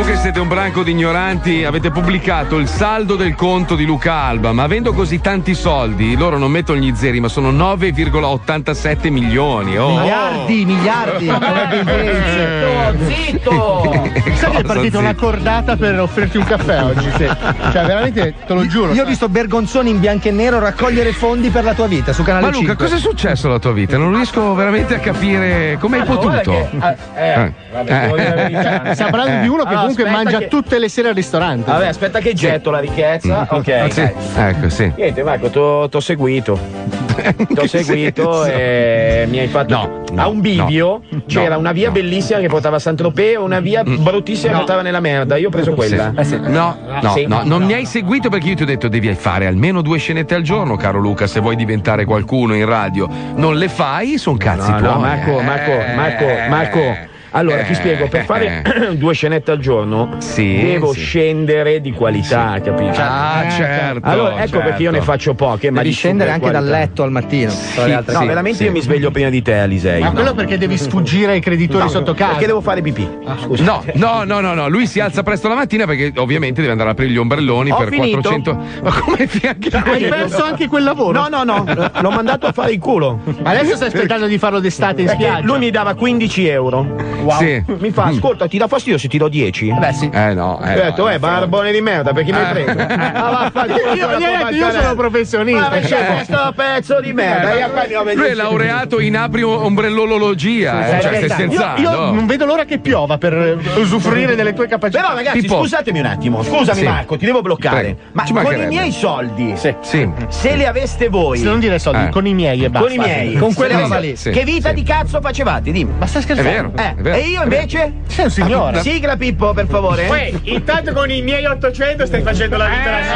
che siete un branco di ignoranti, avete pubblicato il saldo del conto di Luca Alba, ma avendo così tanti soldi, loro non mettono gli zeri, ma sono 9,87 milioni. Oh. Miliardi. Zitto! Sai che è partita una cordata per offrirti un caffè oggi? Sì. Cioè, veramente, te lo giuro. Io ho visto Bergonzoni in bianco e nero raccogliere fondi per la tua vita su Canale 5. Ma Luca, cosa è successo alla tua vita? Non riesco veramente a capire come hai potuto. Stiamo parlando di uno che comunque mangia tutte le sere al ristorante. Vabbè, aspetta che getto la ricchezza. Ok. Sì. Ecco, sì. Niente, Marco, t'ho seguito. T'ho seguito e mi hai fatto. A un bivio c'era una via bellissima che portava a Saint-Tropez e una via bruttissima che portava nella merda. Io ho preso quella. No, non mi hai seguito perché io ti ho detto devi fare almeno 2 scenette al giorno, caro Luca, se vuoi diventare qualcuno in radio. Non le fai, sono cazzi tuoi. No, Marco. Allora, ti spiego, per fare 2 scenette al giorno devo scendere di qualità, capito? Certo. Allora, ecco perché io ne faccio poche, ma devi scendere anche dal letto al mattino. Veramente io mi sveglio prima di te, Alisei. Ma quello perché devi sfuggire ai creditori sotto casa. Perché devo fare pipì. Scusa. No. Lui si alza presto la mattina perché ovviamente deve andare a aprire gli ombrelloni per finito. 400. Ma come fianchi? Hai perso anche quel lavoro? No. L'ho mandato a fare il culo. Ma adesso stai aspettando di farlo d'estate in spiaggia. Lui mi dava 15 euro. Wow. Sì. Mi fa, ascolta, ti dà fastidio se ti do 10? Beh, sì. No. Ho detto, barbone di merda, perché mi hai preso? Io sono professionista. Ma perché sto pezzo di merda? Lui è laureato in ombrellologia. Cioè, stai scherzando? Io non vedo l'ora che piova per usufruire delle tue capacità. Però, ragazzi, scusatemi un attimo. Scusami, Marco, ti devo bloccare. Ma con i miei soldi, se li aveste voi. Se non dire soldi, con i miei e basta. Con i miei. Con quella roba lì. Che vita di cazzo facevate? Dimmi. Ma stai scherzando? È vero. E io invece? Sei un signore. Sigla, Pippo, per favore. Intanto con i miei 800 stai facendo la vita da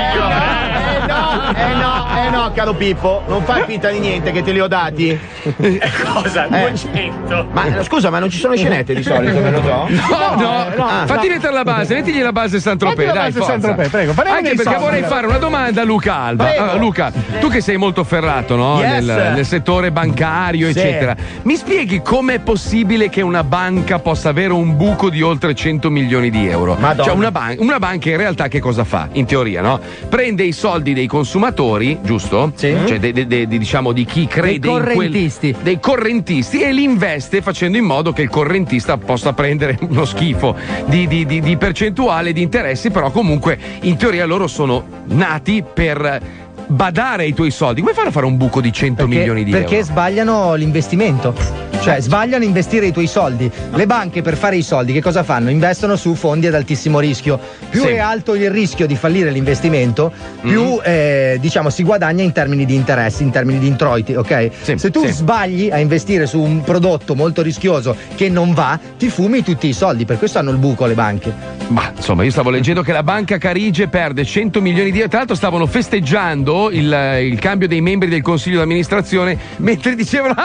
signora. No, caro Pippo, non fai finta di niente che te li ho dati. Cosa? 200? Ma scusa, ma non ci sono scenette di solito, me lo do? No. Fatti mettere la base, mettigli la base Saint-Tropez, dai, forza. Prego. Anche perché vorrei fare una domanda a Luca Alba. Allora, Luca, tu che sei molto ferrato, no? Nel settore bancario, eccetera. Mi spieghi com'è possibile che una banca possa avere un buco di oltre 100 milioni di euro? Madonna. Cioè una banca in realtà che cosa fa? In teoria, no? Prende i soldi dei consumatori, giusto? Sì. Cioè diciamo di chi crede dei correntisti e li investe facendo in modo che il correntista possa prendere uno schifo di percentuale di interessi, però comunque in teoria loro sono nati per badare ai tuoi soldi. Come fanno a fare un buco di 100 milioni di euro? Perché sbagliano l'investimento. Cioè sbagliano a investire i tuoi soldi. Le banche per fare i soldi che cosa fanno? Investono su fondi ad altissimo rischio. Più è alto il rischio di fallire l'investimento, più si guadagna in termini di interessi, in termini di introiti, ok? Se tu sbagli a investire su un prodotto molto rischioso che non va, ti fumi tutti i soldi. Per questo hanno il buco le banche. Ma insomma, io stavo leggendo che la Banca Carige perde 100 milioni di euro. Tra l'altro stavano festeggiando il cambio dei membri del consiglio d'amministrazione mentre dicevano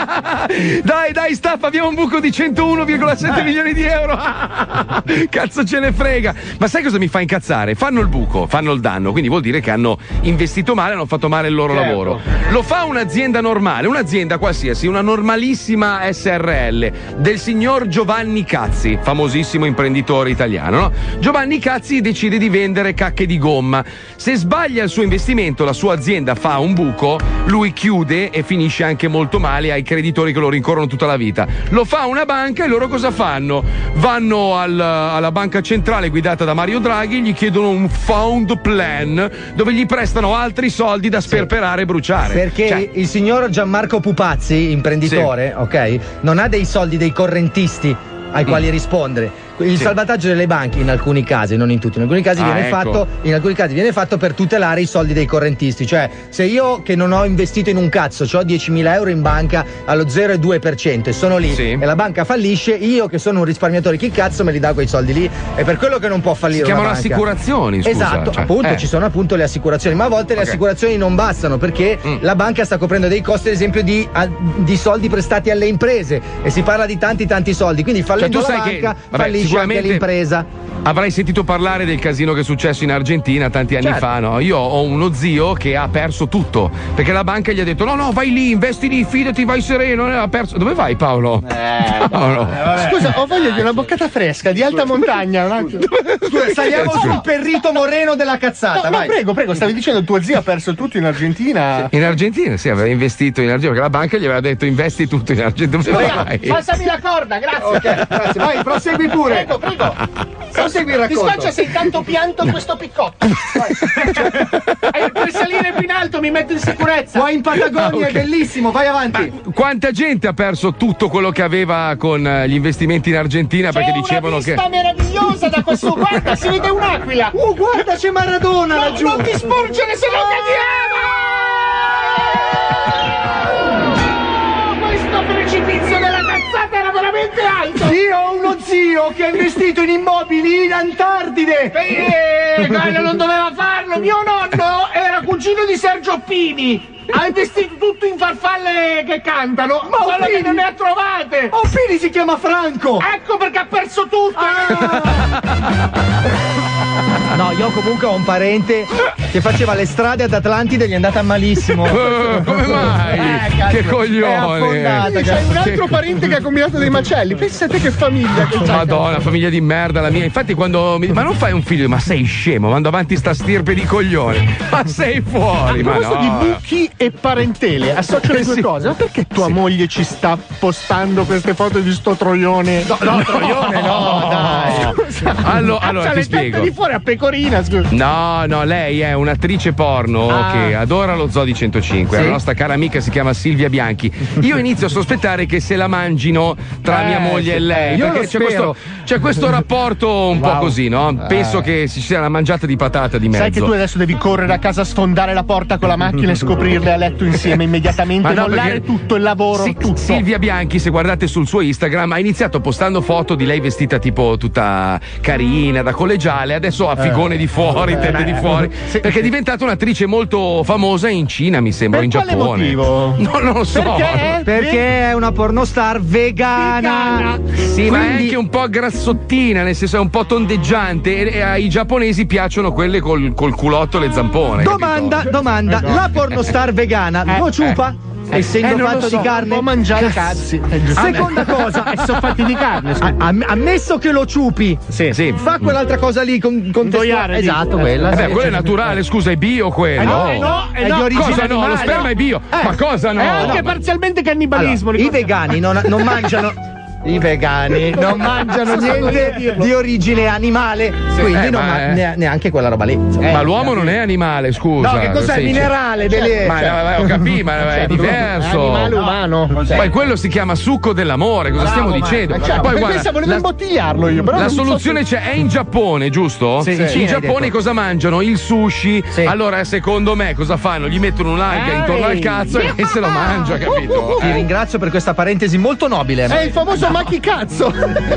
dai staffa, abbiamo un buco di 101,7 milioni di euro. Cazzo ce ne frega. Ma sai cosa mi fa incazzare? Fanno il buco, fanno il danno, quindi vuol dire che hanno investito male, hanno fatto male il loro lavoro. Lo fa un'azienda normale, un'azienda qualsiasi, una normalissima SRL del signor Giovanni Cazzi, famosissimo imprenditore italiano, no? Giovanni Cazzi decide di vendere cacche di gomma. Se sbaglia il suo investimento, la sua azienda fa un buco, lui chiude e finisce anche molto male, ai creditori che lo rincorrono tutta la vita. Lo fa una banca e loro cosa fanno? Vanno alla banca centrale guidata da Mario Draghi, gli chiedono un fund plan dove gli prestano altri soldi da sperperare e bruciare. Perché il signor Gianmarco Pupazzi, imprenditore, ok, non ha dei soldi dei correntisti ai quali rispondere. Il salvataggio delle banche in alcuni casi, non in tutti, in alcuni casi viene fatto per tutelare i soldi dei correntisti. Cioè, se io che non ho investito in un cazzo, ho 10.000 euro in banca allo 0,2% e sono lì e la banca fallisce, io che sono un risparmiatore, chi cazzo me li dà quei soldi lì? È per quello che non può fallire. Si chiamano una banca. Assicurazioni, scusa. Esatto, appunto, ci sono appunto le assicurazioni, ma a volte le assicurazioni non bastano perché la banca sta coprendo dei costi, ad esempio, di soldi prestati alle imprese, e si parla di tanti soldi, quindi fallendo la banca fallisce anche l'impresa. Avrai sentito parlare del casino che è successo in Argentina tanti anni fa, no? Io ho uno zio che ha perso tutto perché la banca gli ha detto no, vai lì, investi lì, fidati, vai sereno. Ha perso. Dove vai, Paolo? Paolo. Scusa, ho voglia di una boccata fresca di alta montagna. Scusa, saliamo sul perrito moreno della cazzata. No, prego, stavi dicendo tuo zio ha perso tutto in Argentina. In Argentina, sì, aveva investito in Argentina perché la banca gli aveva detto investi tutto in Argentina. Dove vai? Passami la corda, grazie. Ok, grazie. Vai, prosegui pure. Prego. Prosegui il racconto. Mi spiace se intanto pianto questo piccotto. Per salire più in alto mi metto in sicurezza. Qua in Patagonia è bellissimo, vai avanti. Ma quanta gente ha perso tutto quello che aveva con gli investimenti in Argentina perché dicevano che. C'è una vista meravigliosa da questo, guarda, si vede un'aquila. Guarda, c'è Maradona laggiù. Non ti sporgere se no cadiamo! Questo precipizio della cazzata era veramente alto. Io ho uno zio che ha investito in immobili in Antartide. Quello non doveva farlo. Mio nonno era cugino di Sergio Pini. Ha investito tutto in farfalle che cantano, ma quello che non ne ha trovate. Pini si chiama Franco. Ecco perché ha perso tutto. No, io comunque ho un parente che faceva le strade ad Atlantide e gli è andata malissimo. Come mai? Che coglione. C'è un altro parente che ha combinato dei macelli. Pensate che famiglia che c'è. Madonna, famiglia di merda la mia. Infatti quando mi ma non fai un figlio, ma sei scemo, mando avanti sta stirpe di coglioni. Ma sei fuori, ma no. Di buchi e parentele, associo le due cose. Ma perché tua moglie ci sta postando queste foto di sto troione? No, troione no, dai. Allora ti spiego. Di fuori a pecorina, scusa. No, lei è un'attrice porno che adora lo Zoo di 105. Sì? La nostra cara amica si chiama Silvia Bianchi. Io inizio a sospettare che se la mangino tra mia moglie e lei. Io perché lo c'è questo rapporto un po' così, no? Penso che ci sia una mangiata di patata di mezzo. Sai che tu adesso devi correre a casa, sfondare la porta con la macchina e scoprirle a letto insieme immediatamente, mollare tutto il lavoro, tutto. Silvia Bianchi, se guardate sul suo Instagram, ha iniziato postando foto di lei vestita tipo tutta carina, da collegiale, adesso ha figone di fuori, tette di fuori, perché è diventata un'attrice molto famosa in Cina, mi sembra, in Giappone. Quale motivo? No, non lo so. Perché è una pornostar vegana. Sì, ma è anche un po' grassottina, nel senso è un po' tondeggiante e ai giapponesi piacciono quelle col culotto e le zampone. Domanda, la pornostar vegana lo ciupa? Essendo fatto di carne, può mangiare cazzi. Seconda cosa, sono fatti di carne. Ammesso che lo ciupi, sì. fa quell'altra cosa lì con doiare, esatto, quella. Quello è naturale, scusa, è bio quello. È di origine cosa no? animale, Lo sperma è bio. Ma cosa no? È anche parzialmente cannibalismo. I vegani non mangiano. I vegani non mangiano niente di origine animale, quindi neanche quella roba lì. Ma l'uomo non è animale, scusa. No, che cos'è? Minerale, Ma ho capito, ma è diverso. Animale umano. Poi quello si chiama succo dell'amore, cosa stiamo dicendo? Poi guarda, volevo imbottigliarlo io, però la soluzione c'è, è in Giappone, giusto? Sì. In Giappone cosa mangiano? Il sushi. Sì. Allora, secondo me, cosa fanno? Gli mettono un'alga intorno al cazzo e se lo mangia, capito? Ti ringrazio per questa parentesi molto nobile. È il famoso ma chi cazzo?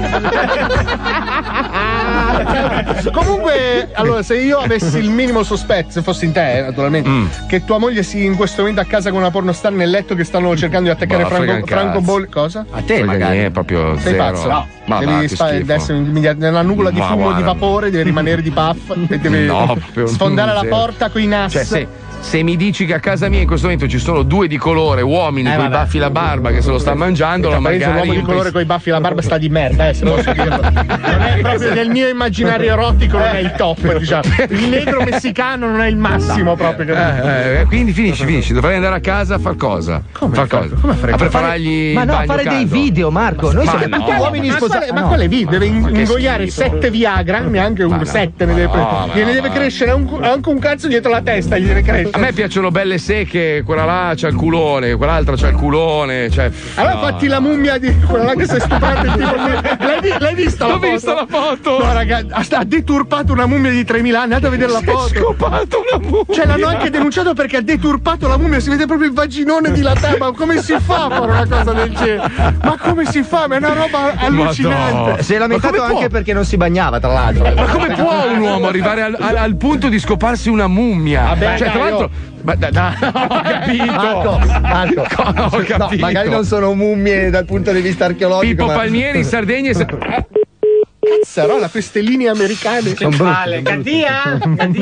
Comunque, allora, se io avessi il minimo sospetto, se fossi in te, naturalmente, che tua moglie sia in questo momento a casa con una pornostar nel letto che stanno cercando di attaccare Franco Bolli. Cosa? A te magari è proprio sei zero. pazzo? No. Ma devi stare adesso nella nuvola di fumo, di vapore, devi rimanere di puff e devi sfondare la porta con i NAS. Cioè, se mi dici che a casa mia in questo momento ci sono due di colore, uomini con i baffi e la barba che se lo stanno mangiando, magari l'uomo di colore con i baffi e la barba sta di merda, se posso dirlo. Non è proprio nel mio immaginario erotico, non è il top, diciamo. Il negro messicano non è il massimo proprio. Quindi finisci, dovrei andare a casa a far cosa? Come far cosa? A preparargli ma no, bagno fare caldo. dei video, Marco. Noi siamo tutti uomini sposati. Ma quale video? Deve ingoiare 7 Viagra, neanche un 7 ne deve prendere. Gliene deve crescere anche un cazzo dietro la testa, gli deve crescere. A me piacciono belle secche, quella là c'ha il culone, quell'altra c'ha il culone, cioè. Allora fatti la mummia di quella là che sei stupato. L'hai vista la foto? L'ho vista la foto! No, ragazzi, ha deturpato una mummia di 3.000 anni, andate a vedere la foto. Ha scopato una mummia! Cioè l'hanno anche denunciato perché ha deturpato la mummia, si vede proprio il vaginone dilatare. Ma come si fa a fare una cosa del genere? Ma come si fa? Ma è una roba allucinante. Madonna. Si è lamentato anche perché non si bagnava, tra l'altro. Ma come può un uomo arrivare al punto di scoparsi una mummia? Vabbè, cioè, tra l'altro. Ma ho capito! Marco. Ho capito. No, magari non sono mummie dal punto di vista archeologico. Pippo Palmieri in Sardegna. Cazzo Sassaro, queste linee americane. Gaddia?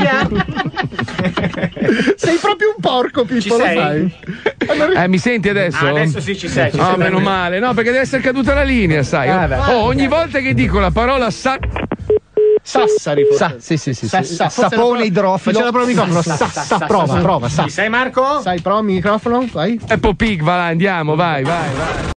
Sei proprio un porco, Pippo, lo sai? Mi senti adesso? Adesso sì, ci sei. No, meno male. No, perché deve essere caduta la linea, sai. Ogni volta che dico la parola Sassari, sì. Sapone idrofilo. Faccio la prova microfono. Prova. Ci sei, Marco? Sai, prova microfono, vai. Peppo Pig, va là, andiamo, vai.